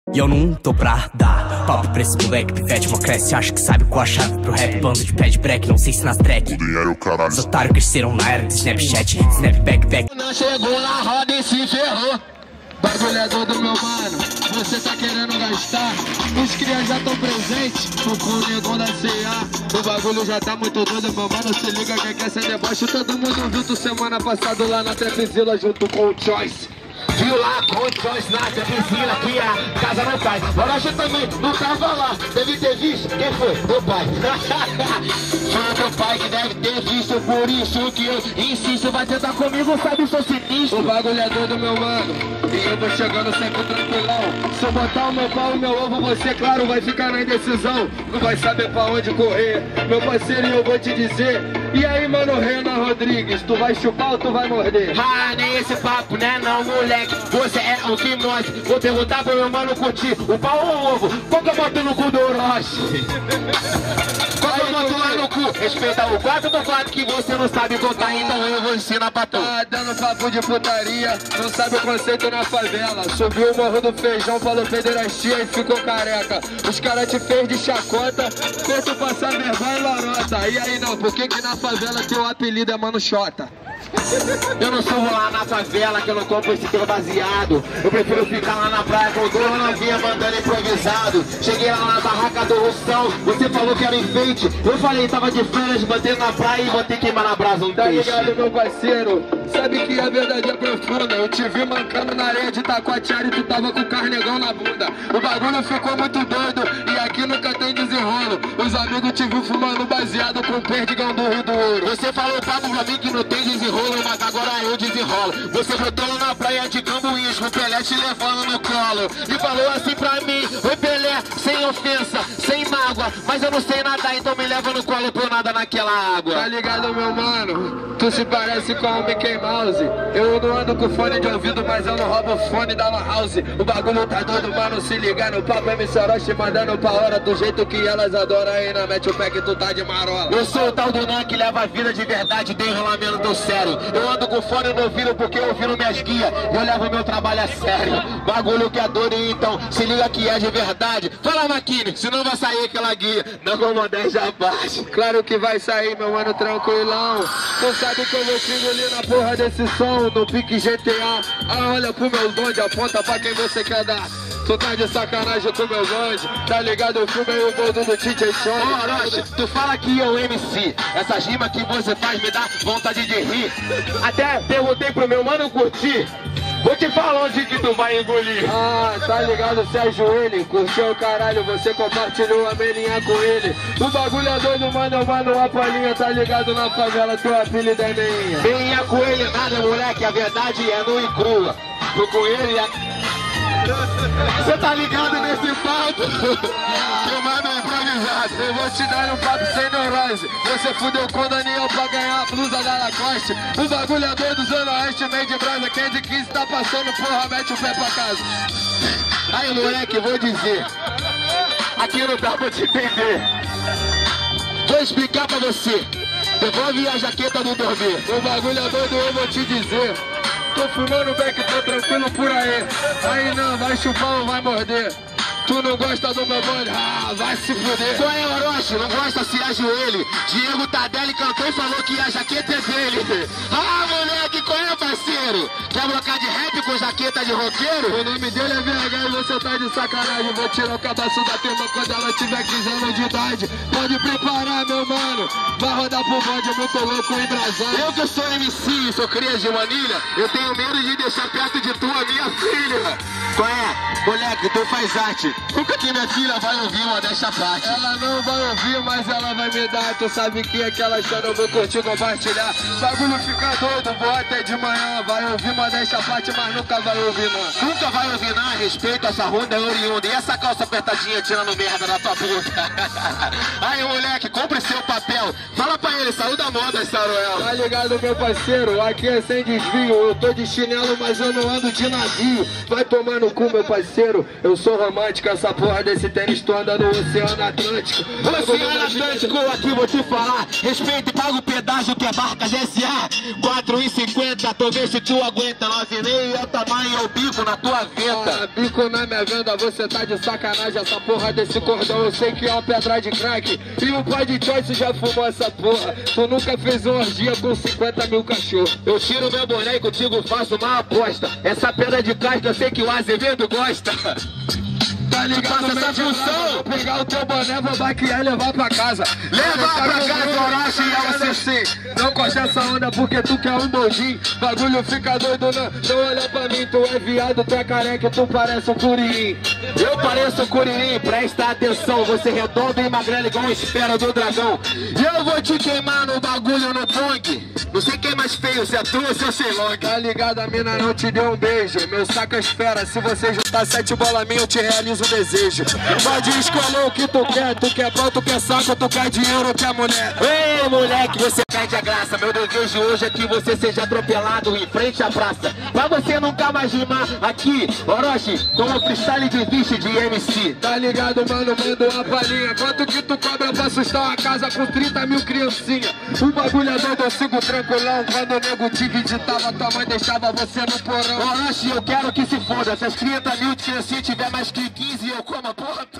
E eu não tô pra dar papo pra esse moleque, pivete, mó cresce, acha que sabe qual a chave pro rap. Bando de pé de break, não sei se nas track. Os otários cresceram na era do Snapchat, Snapback, back. Não chegou na roda e se ferrou. Bagulhador do meu mano, você tá querendo gastar. Os crias já tão presentes, o negão da CA. O bagulho já tá muito doido, meu mano, se liga que quer ser deboche. Todo mundo viu tu semana passada lá na Trapzilla junto com o Choice. Viu lá com o Choice na Trapzilla que a casa não cai. Orochi também não tava lá, deve ter visto. Quem foi? Meu pai. Foi meu pai que deve ter visto, por isso que eu insisto. Vai tentar comigo, sabe, sou sinistro. O bagulhador do meu mano, e eu vou chegando sempre tranquilão. Se eu botar o meu pau e meu ovo, você, claro, vai ficar na indecisão. Não vai saber pra onde correr, meu parceiro, e eu vou te dizer. E aí, mano, Renan Rodrigues, tu vai chupar ou tu vai morder? Ah, nem esse papo, né, não, moleque. Você é um hipnose. Vou perguntar pro meu mano curtir o pau ou o ovo? Qual que eu boto no cu do Orochi? Qual que eu boto lá no cu? Respeita o 4x4 que você não sabe contar, então eu vou ensinar pra tu. Tá dando papo de putaria, não sabe o conceito na favela. Subiu o morro do feijão, falou pederastia e ficou careca. Os caras te fez de chacota, fez tu passar vergonha e larota. E aí não, por que que na favela teu apelido é Mano Xota? Eu não sou lá na favela que eu não compro esse teu baseado. Eu prefiro ficar lá na praia com duas novinhas mandando improvisado. Cheguei lá na barraca do Russão, você falou que era enfeite. Eu falei, tava de férias, botei na praia e botei queimar na brasa um peixe. Tá ligado, meu parceiro? Sabe que a verdade é profunda. Eu te vi mancando na areia de Taquatiara e tu tava com o carnegão na bunda. O bagulho ficou muito doido e aqui nunca tem desenrolo. Os amigos te viu fumando baseado com o perdigão do Rio do Ouro. Você falou papo pra mim que não tem desenrolo, mas agora eu desenrolo. Você botou lá na praia de Cambuís com o Pelé te levando no colo e falou assim pra mim: oi Pelé, sem ofensa, sem mágoa, mas eu não sei nadar, então me leva no colo por nada naquela água. Tá ligado, meu mano? Tu se parece com o Mickey Mouse. Eu não ando com fone de ouvido, mas eu não roubo o fone da lan house. O bagulho tá doido, mano, se ligar no papo. MC Orochi mandando pra hora do jeito que elas adoram. Aí na mete o pé que tu tá de marola. Eu sou o tal do Nan que leva a vida de verdade, tem enrolamento do sério. Eu ando com fone no ouvido porque eu ouvindo minhas guias. Eu levo meu trabalho a sério. Bagulho que é doido, então se liga que é de verdade. Fala, Maquine, senão vai sair aquela guia. Não como 10 já bate. Claro que vai sair, meu mano, tranquilão. Tu sabe que eu vou te engolir na porra desse som, no pique GTA. Ah, olha pro meu bonde, aponta pra quem você quer dar. Tu tá de sacanagem com meu bonde, tá ligado? Eu filmei o boldo do DJ Show. Ô, Orochi, tu fala que eu MC. Essas rimas que você faz me dá vontade de rir. Até perguntei pro meu mano curtir. Vou te falar onde que tu vai engolir. Ah, tá ligado, Sérgio ele curtiu o caralho, você compartilhou a meninha com ele. O bagulho é doido, mano, a palhinha, tá ligado na favela, teu apelido é meinha. Meinha com ele nada, moleque, a verdade é nua e crua. Pro coelho é... Você tá ligado nesse papo? Que o mano é improvisado. Eu vou te dar um papo sem neurose. Você fudeu com o Daniel pra ganhar a blusa da Lacoste. O bagulho é doido, Zona Oeste, meio de brasa. Quem de 15 tá passando, porra, mete o pé pra casa. Aí, moleque, vou dizer. Aqui não dá pra te entender. Vou explicar pra você. Devolve a jaqueta do dormir. O bagulho é doido, eu vou te dizer. Tô fumando back, tô tranquilo por aí. Aí não, vai chupar ou vai morder. Tu não gosta do meu bonde? Ah, vai se fuder. Qual é, Orochi? Não gosta, se ajoelhe. Diego Tardelli cantou e falou que a jaqueta é dele. Ah, moleque, qual é, parceiro? Quer blocar de rap com jaqueta de roqueiro? O nome dele é VH e você tá de sacanagem. Vou tirar o cabaço da turma quando ela tiver 15 anos de idade. Pode preparar, meu mano. Vai rodar pro bonde, muito louco, embrasado. Eu que sou MC, sou cria de manilha. Eu tenho medo de deixar perto de tu a minha filha. Qual é? Moleque, tu faz arte. Nunca que minha filha vai ouvir uma dessa parte. Ela não vai ouvir, mas ela vai me dar. Tu sabe que aquela chora eu vou curtir, compartilhar. Bagulho fica doido, vou até de manhã. Vai ouvir uma dessa parte, mas nunca vai ouvir não. Nunca vai ouvir não, respeito essa ronda é oriunda. E essa calça apertadinha tirando merda da tua boca. Aí, moleque, compre seu papel. Fala pra ele, saiu da moda, Saruel. Tá ligado, meu parceiro? Aqui é sem desvio. Eu tô de chinelo, mas eu não ando de navio. Vai tomar tomar no cu, meu parceiro. Eu sou romântico, essa porra desse tênis tu anda no Oceano Atlântico. Oceano Atlântico, aqui vou te falar. Respeita e paga o pedágio que é Barcas SA. 4,50, tô vendo se tu aguenta. 9,5 é o tamanho, é o bico na tua venta. Bico na minha venda, você tá de sacanagem. Essa porra desse cordão eu sei que é uma pedra de crack. E o pai de Choice já fumou essa porra. Tu nunca fez uma orgia com 50 mil cachorros. Eu tiro meu boné e contigo faço uma aposta. Essa pedra de crack eu sei que o Azevedo gosta. Tá ligado, essa função? Vou pegar o teu boné, vou baquear e levar pra casa. Levar pra casa, Orochi e ela sim. Não costa essa onda porque tu quer um bondinho. Bagulho fica doido, não olha pra mim. Tu é viado, tu é careca, tu parece um curirim. Eu pareço um curirim, presta atenção. Você redondo e magrelo igual a esfera do dragão. E eu vou te queimar no bagulho no Pong. Não sei quem é mais feio, se é tu ou se é Ceylon. Tá ligado, a mina não te deu um beijo. Meu saco é esfera, se você juntar 7 bolas minhas eu te realizo o desejo. Pode escolher o que tu quer pão, tu quer saco, tu quer dinheiro, quer mulher. Ei, moleque, você perde a graça. Meu desejo hoje é que você seja atropelado em frente à praça. Pra você nunca mais rimar aqui, Orochi, com o freestyle de bicho de MC. Tá ligado, mano, manda uma palhinha. Quanto que tu cobra pra assustar uma casa com 30 mil criancinha? O bagulho é doido, eu sigo tranquilão. Quando o nego te visitava, tua mãe deixava você no porão. Orochi, eu quero que se foda. Se as 30 mil de criancinha tiver mais que 15, eu como a porra toda.